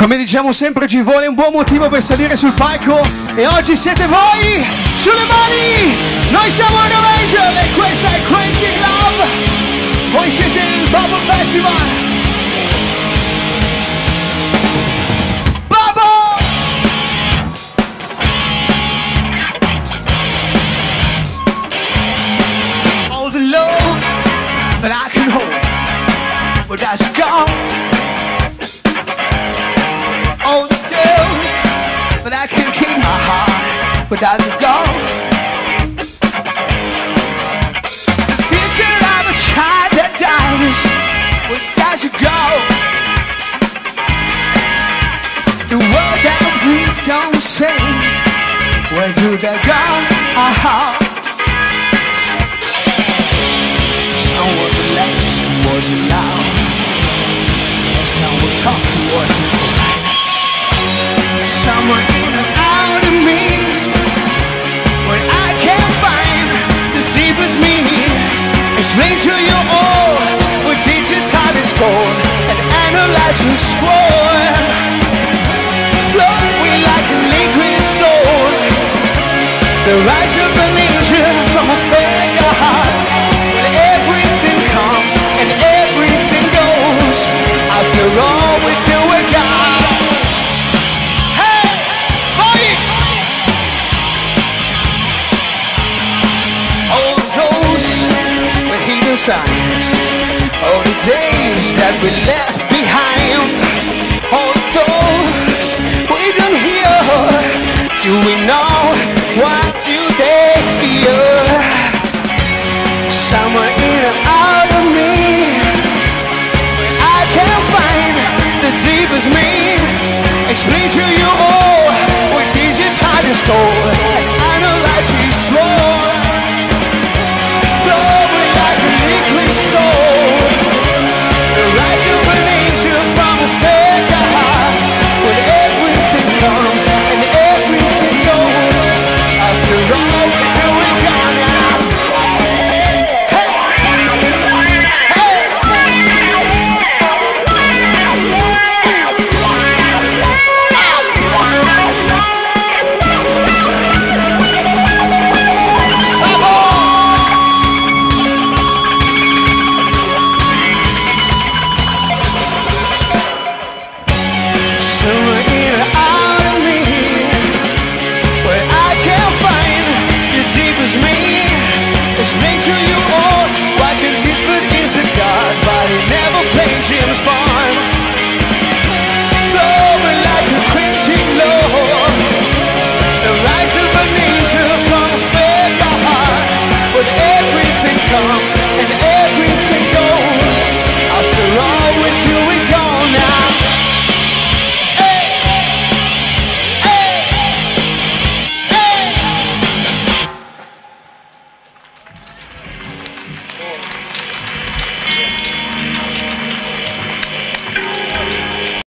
Come diciamo sempre, ci vuole un buon motivo per salire sul palco e oggi siete voi sulle mani. Noi siamo Revangel e questa è Quantic Love. Voi siete il Bubble Festival. Bubble! All the love that I can hold, but that's gone. All the deals that I can keep my heart, but that's gone. The future of a child that dies, but that's gone. The word that we don't say, where do they go? No one relax was allowed. There's no one talk was in silence. Someone in and out of me, when I can't find the deepest meaning. Explain to you all what digital is called, and analyzing sword. Flowing like a liquid soul. The rise of an angel from a failure heart. When everything comes and everything goes, after all we do it God. Hey, boy! All those with hidden signs, all the days that we left behind, all those we don't hear, till we